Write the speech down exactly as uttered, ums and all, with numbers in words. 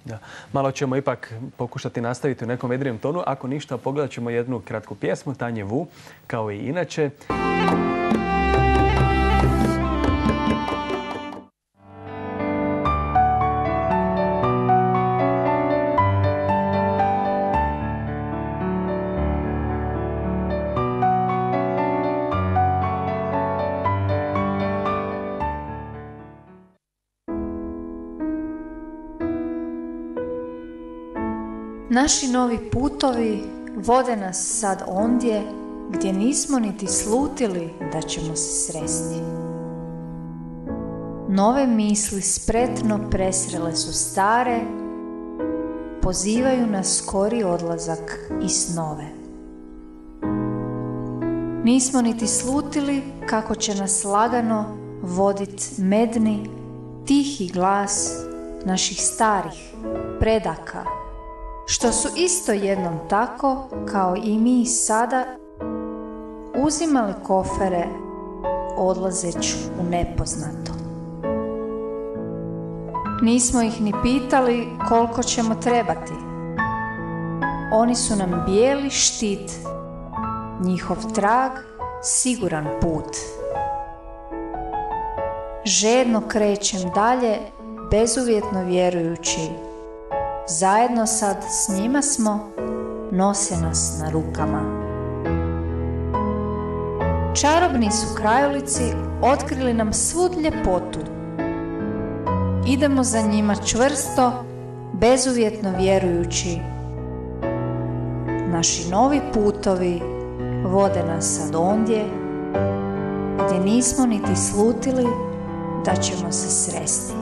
Da. Malo ćemo ipak pokušati nastaviti u nekom vedrijem tonu. Ako ništa, pogledat ćemo jednu kratku pjesmu Tanje Vu, kao i inače. Naši novi putovi vode nas sad ondje gdje nismo niti slutili da ćemo se sresti. Nove misli spretno presrele su stare, pozivaju nas skori odlazak i snove. Nismo niti slutili kako će nas lagano vodit medni, tihi glas naših starih predaka, što su isto jednom tako, kao i mi sada, uzimali kofere odlazeći u nepoznato. Nismo ih ni pitali koliko ćemo trebati. Oni su nam bijeli štit, njihov trag siguran put. Žedno krećem dalje, bezuvjetno vjerujući, zajedno sad s njima smo, nose nas na rukama. Čarobni su krajolici otkrili nam svud ljepotu. Idemo za njima čvrsto, bezuvjetno vjerujući. Naši novi putovi vode nas sad ondje, gdje nismo niti slutili da ćemo se sresti.